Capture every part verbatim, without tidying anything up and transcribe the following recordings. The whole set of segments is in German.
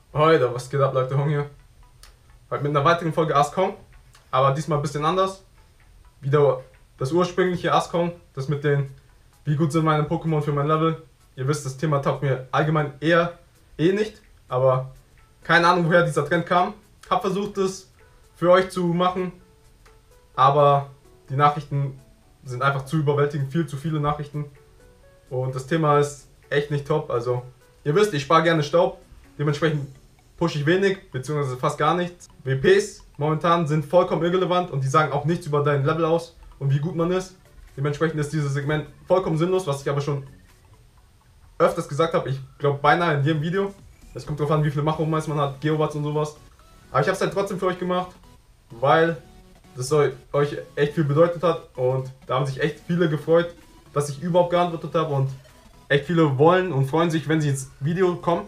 Heute, was geht ab, Leute? Hong hier. Heute mit einer weiteren Folge Ask Hong, aber diesmal ein bisschen anders. Wieder das ursprüngliche Ask Hong, das mit den, wie gut sind meine Pokémon für mein Level. Ihr wisst, das Thema taugt mir allgemein eher eh nicht, aber keine Ahnung, woher dieser Trend kam. Hab versucht, es für euch zu machen, aber die Nachrichten sind einfach zu überwältigend, viel zu viele Nachrichten. Und das Thema ist echt nicht top. Also, ihr wisst, ich spare gerne Staub, dementsprechend pushe ich wenig, beziehungsweise fast gar nichts. W Ps momentan sind vollkommen irrelevant und die sagen auch nichts über dein Level aus und wie gut man ist. Dementsprechend ist dieses Segment vollkommen sinnlos, was ich aber schon öfters gesagt habe. Ich glaube beinahe in jedem Video. Es kommt darauf an, wie viele Machrohmeiß man hat, Geowatts und sowas. Aber ich habe es halt trotzdem für euch gemacht, weil das euch echt viel bedeutet hat und da haben sich echt viele gefreut, dass ich überhaupt geantwortet habe und echt viele wollen und freuen sich, wenn sie ins Video kommen.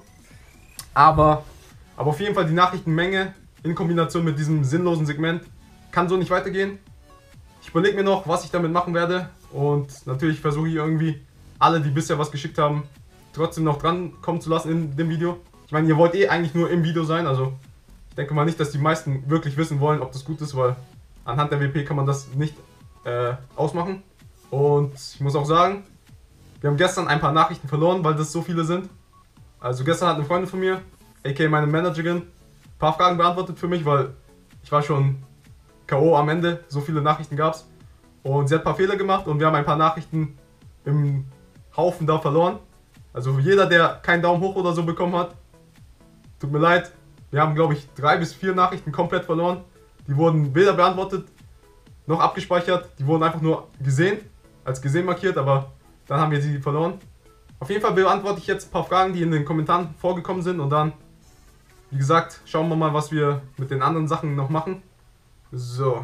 Aber, aber auf jeden Fall die Nachrichtenmenge in Kombination mit diesem sinnlosen Segment kann so nicht weitergehen. Ich überlege mir noch, was ich damit machen werde und natürlich versuche ich irgendwie alle, die bisher was geschickt haben, trotzdem noch dran kommen zu lassen in dem Video. Ich meine, ihr wollt eh eigentlich nur im Video sein, also ich denke mal nicht, dass die meisten wirklich wissen wollen, ob das gut ist, weil anhand der W P kann man das nicht äh, ausmachen. Und ich muss auch sagen, wir haben gestern ein paar Nachrichten verloren, weil das so viele sind. Also gestern hat eine Freundin von mir, aka meine Managerin, ein paar Fragen beantwortet für mich, weil ich war schon K O am Ende, so viele Nachrichten gab es. Und sie hat ein paar Fehler gemacht und wir haben ein paar Nachrichten im Haufen da verloren. Also jeder, der keinen Daumen hoch oder so bekommen hat, tut mir leid. Wir haben, glaube ich, drei bis vier Nachrichten komplett verloren. Die wurden weder beantwortet noch abgespeichert. Die wurden einfach nur gesehen, als gesehen markiert, aber dann haben wir sie verloren. Auf jeden Fall beantworte ich jetzt ein paar Fragen, die in den Kommentaren vorgekommen sind und dann, wie gesagt, schauen wir mal, was wir mit den anderen Sachen noch machen. So.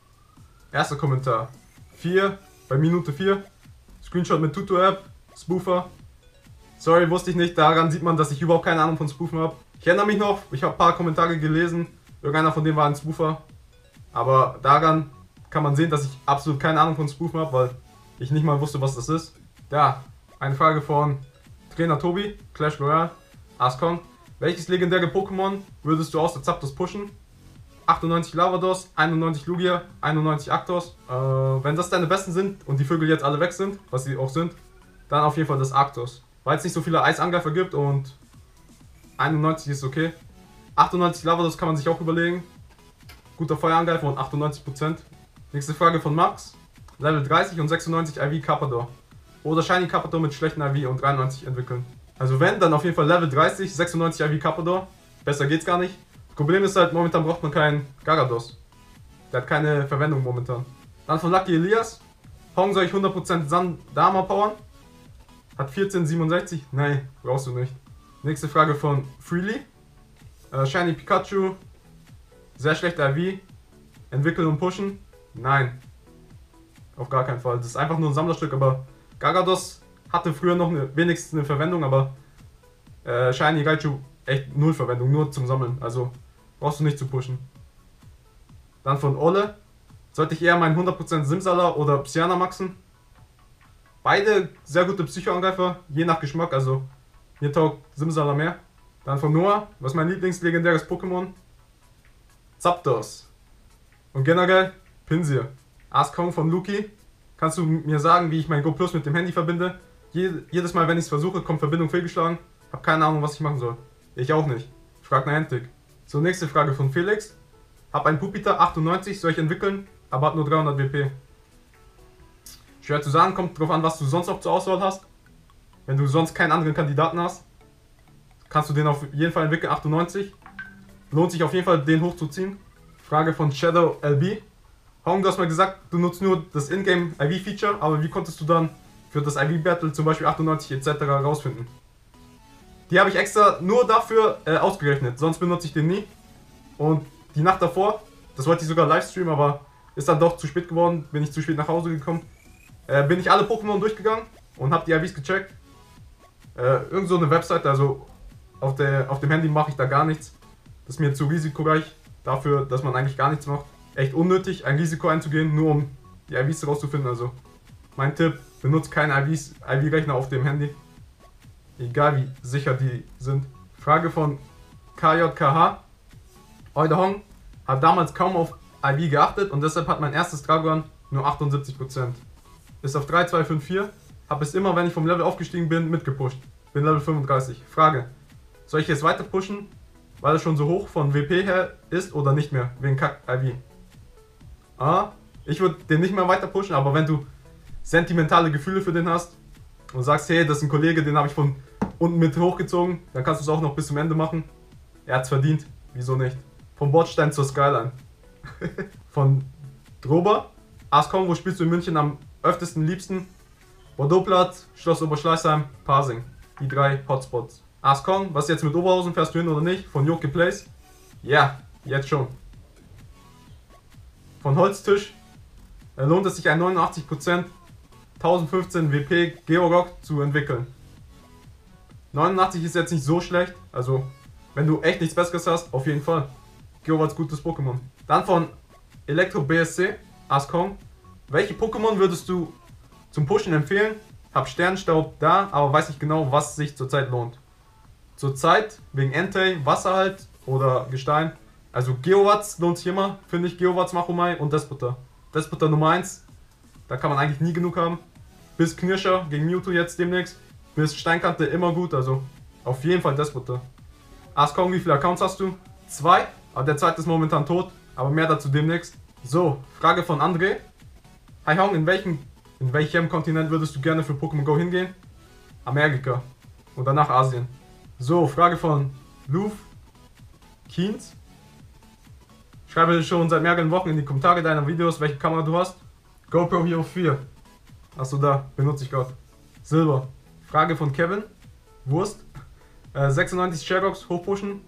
Erster Kommentar. vier, bei Minute vier. Screenshot mit Tutu-App, Spoofer. Sorry, wusste ich nicht. Daran sieht man, dass ich überhaupt keine Ahnung von Spoofen habe. Ich erinnere mich noch, ich habe ein paar Kommentare gelesen. Irgendeiner von denen war ein Spoofer. Aber daran kann man sehen, dass ich absolut keine Ahnung von Spoofen habe, weil ich nicht mal wusste, was das ist. Da, eine Frage von Trainer Tobi, Clash Royale, Ask Hong. Welches legendäre Pokémon würdest du aus der Zapdos pushen? achtundneunzig Lavados, einundneunzig Lugia, einundneunzig Arctos. Äh, wenn das deine besten sind und die Vögel jetzt alle weg sind, was sie auch sind, dann auf jeden Fall das Arctos. Weil es nicht so viele Eisangreifer gibt und einundneunzig ist okay. achtundneunzig Lavados kann man sich auch überlegen. Guter Feuerangreifer und achtundneunzig Prozent. Nächste Frage von Max. Level dreißig und sechsundneunzig I V Carpador. Oder Shiny Carpador mit schlechten I V und dreiundneunzig entwickeln. Also wenn, dann auf jeden Fall Level dreißig, sechsundneunzig I V Carpador. Besser geht's gar nicht. Das Problem ist halt, momentan braucht man keinen Garados. Der hat keine Verwendung momentan. Dann von Lucky Elias. Hong, soll ich hundert Prozent Sandama powern? Hat vierzehn siebenundsechzig? Nein, brauchst du nicht. Nächste Frage von Freely. Äh, Shiny Pikachu. Sehr schlechter I V. Entwickeln und pushen? Nein. Auf gar keinen Fall. Das ist einfach nur ein Sammlerstück, aber Garados hatte früher noch eine, wenigstens eine Verwendung, aber äh, Shiny Raichu echt null Verwendung, nur zum Sammeln. Also brauchst du nicht zu pushen. Dann von Olle. Sollte ich eher meinen hundert Prozent Simsala oder Psyana maxen? Beide sehr gute Psychoangreifer, je nach Geschmack, also mir taugt Simsala mehr. Dann von Noah, was ist mein Lieblingslegendäres Pokémon? Zapdos. Und generell Pinsir. Ask Hong von Luki. Kannst du mir sagen, wie ich mein Go Plus mit dem Handy verbinde? Jedes Mal, wenn ich es versuche, kommt Verbindung fehlgeschlagen. Hab keine Ahnung, was ich machen soll. Ich auch nicht. Frag nach Niantic. So, nächste Frage von Felix. Hab ein Pupita achtundneunzig, soll ich entwickeln, aber hat nur dreihundert W P. Schwer zu sagen, kommt drauf an, was du sonst noch zur Auswahl hast. Wenn du sonst keinen anderen Kandidaten hast, kannst du den auf jeden Fall entwickeln, achtundneunzig. Lohnt sich auf jeden Fall, den hochzuziehen. Frage von Shadow L B. Hong, du hast mal gesagt, du nutzt nur das Ingame I V-Feature, aber wie konntest du dann für das I V-Battle zum Beispiel achtundneunzig et cetera rausfinden? Die habe ich extra nur dafür äh, ausgerechnet, sonst benutze ich den nie. Und die Nacht davor, das wollte ich sogar live streamen, aber ist dann doch zu spät geworden, bin ich zu spät nach Hause gekommen. Äh, bin ich alle Pokémon durchgegangen und habe die I Vs gecheckt. Äh, irgend so eine Webseite, also auf, der, auf dem Handy mache ich da gar nichts. Das ist mir zu risikoreich dafür, dass man eigentlich gar nichts macht. Echt unnötig, ein Risiko einzugehen, nur um die I Vs rauszufinden. Also mein Tipp, benutzt keinen I V-Rechner auf dem Handy. Egal wie sicher die sind. Frage von K J K H. Eudehong hat damals kaum auf I V geachtet und deshalb hat mein erstes Dragon nur achtundsiebzig Prozent. Ist auf drei zwei fünf vier. Habe es immer, wenn ich vom Level aufgestiegen bin, mitgepusht. Bin Level fünfunddreißig. Frage: Soll ich jetzt weiter pushen, weil es schon so hoch von W P her ist oder nicht mehr, wegen Kack I V? Ah, ich würde den nicht mehr weiter pushen, aber wenn du sentimentale Gefühle für den hast und sagst, hey, das ist ein Kollege, den habe ich von unten mit hochgezogen, dann kannst du es auch noch bis zum Ende machen. Er hat es verdient, wieso nicht? Vom Bordstein zur Skyline. Von Drober, Askong, wo spielst du in München am öftesten liebsten? Bordeauxplatz, Schloss Oberschleißheim, Pasing. Die drei Hotspots. Askong, was jetzt mit Oberhausen, fährst du hin oder nicht? Von Joke Place? Ja, jetzt schon. Von Holztisch, äh, lohnt es sich ein neunundachtzig Prozent tausendfünfzehn W P Georock zu entwickeln. neunundachtzig ist jetzt nicht so schlecht, also wenn du echt nichts Besseres hast, auf jeden Fall. Geowatts gutes Pokémon. Dann von Elektro B S C, Askong. Welche Pokémon würdest du zum Pushen empfehlen? Hab Sternstaub da, aber weiß nicht genau, was sich zurzeit lohnt. Zurzeit wegen Entei, Wasser halt oder Gestein. Also Geowatts lohnt sich immer, finde ich. Geowatts, Machomai und Despoter. Despoter Nummer eins, da kann man eigentlich nie genug haben. Bis Knirscher gegen Mewtwo jetzt demnächst. Bis Steinkante immer gut, also auf jeden Fall Despoter. Askong, wie viele Accounts hast du? Zwei, aber der zweite ist momentan tot, aber mehr dazu demnächst. So, Frage von André. Hi Hong, in welchem, in welchem Kontinent würdest du gerne für Pokémon Go hingehen? Amerika und danach Asien. So, Frage von Luf Keens. Schreibe schon seit mehreren Wochen in die Kommentare deiner Videos, welche Kamera du hast. GoPro Hero vier. Achso, da, benutze ich gerade. Silber. Frage von Kevin. Wurst. Äh, sechsundneunzig Sherrocks hochpushen.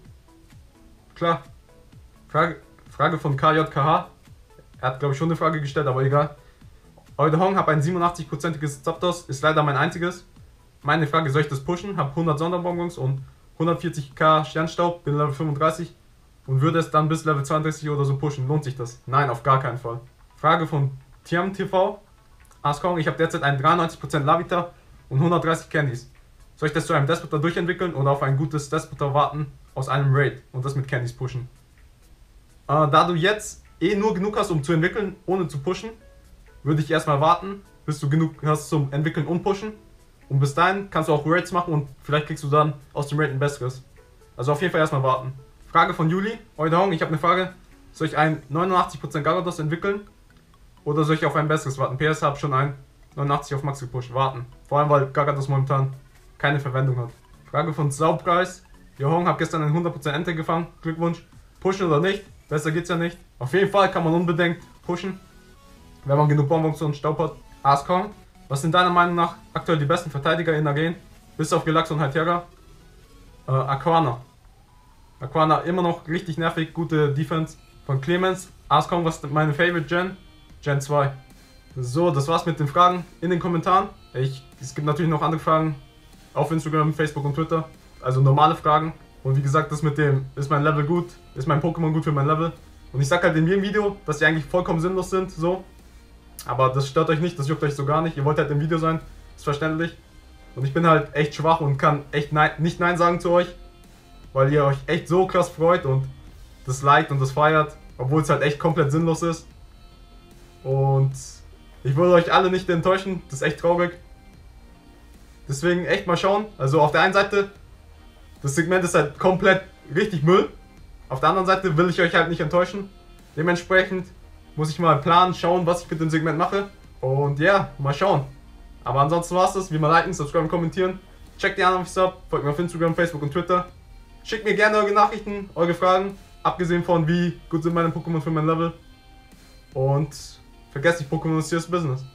Klar. Frage, Frage von K J K H. Er hat, glaube ich, schon eine Frage gestellt, aber egal. Eudehong, habe ein siebenundachtzig prozentiges Zapdos, ist leider mein einziges. Meine Frage, soll ich das pushen? Habe hundert Sonderbonbons und hundertvierzigtausend Sternstaub, bin Level fünfunddreißig und würde es dann bis Level zweiunddreißig oder so pushen. Lohnt sich das? Nein, auf gar keinen Fall. Frage von Tiam T V. Askong, ich habe derzeit einen dreiundneunzig Prozent Lavita und hundertdreißig Candies. Soll ich das zu einem Despoter durchentwickeln oder auf ein gutes Despoter warten aus einem Raid und das mit Candies pushen? Äh, da du jetzt eh nur genug hast, um zu entwickeln, ohne zu pushen, würde ich erstmal warten, bis du genug hast zum Entwickeln und Pushen. Und bis dahin kannst du auch Raids machen und vielleicht kriegst du dann aus dem Raid ein besseres. Also auf jeden Fall erstmal warten. Frage von Juli. Eudehong, ich habe eine Frage. Soll ich ein neunundachtzig Prozent Garados entwickeln? Oder soll ich auf ein besseres warten? P S habe schon ein neunundachtzig auf Max gepusht. Warten. Vor allem, weil Garados momentan keine Verwendung hat. Frage von Saubpreis. Johong, habe gestern ein hundert Prozent Ente gefangen. Glückwunsch. Pushen oder nicht? Besser geht's ja nicht. Auf jeden Fall kann man unbedingt pushen, wenn man genug Bonbons und Staub hat. Askong, was sind deiner Meinung nach aktuell die besten Verteidiger in der Game? Bis auf Galax und Hytera. Äh, Aquana. Aquana immer noch richtig nervig, gute Defense. Von Clemens. Askong, was ist meine Favorite Gen? Gen zwei. So, das war's mit den Fragen in den Kommentaren. Ich, es gibt natürlich noch andere Fragen auf Instagram, Facebook und Twitter. Also normale Fragen. Und wie gesagt, das mit dem, ist mein Level gut, ist mein Pokémon gut für mein Level. Und ich sag halt in jedem Video, dass die eigentlich vollkommen sinnlos sind, so. Aber das stört euch nicht, das juckt euch so gar nicht. Ihr wollt halt im Video sein, ist verständlich. Und ich bin halt echt schwach und kann echt nein, nicht Nein sagen zu euch. Weil ihr euch echt so krass freut und das liked und das feiert. Obwohl es halt echt komplett sinnlos ist. Und ich will euch alle nicht enttäuschen, das ist echt traurig. Deswegen echt mal schauen. Also auf der einen Seite, das Segment ist halt komplett richtig Müll. Auf der anderen Seite will ich euch halt nicht enttäuschen. Dementsprechend muss ich mal planen, schauen, was ich mit dem Segment mache. Und ja, mal schauen. Aber ansonsten war es das. Wie mal liken, subscriben, kommentieren. Checkt die anderen ab, folgt mir auf Instagram, Facebook und Twitter. Schickt mir gerne eure Nachrichten, eure Fragen. Abgesehen von wie gut sind meine Pokémon für mein Level. Und vergesst nicht, Pokémon ist serious Business.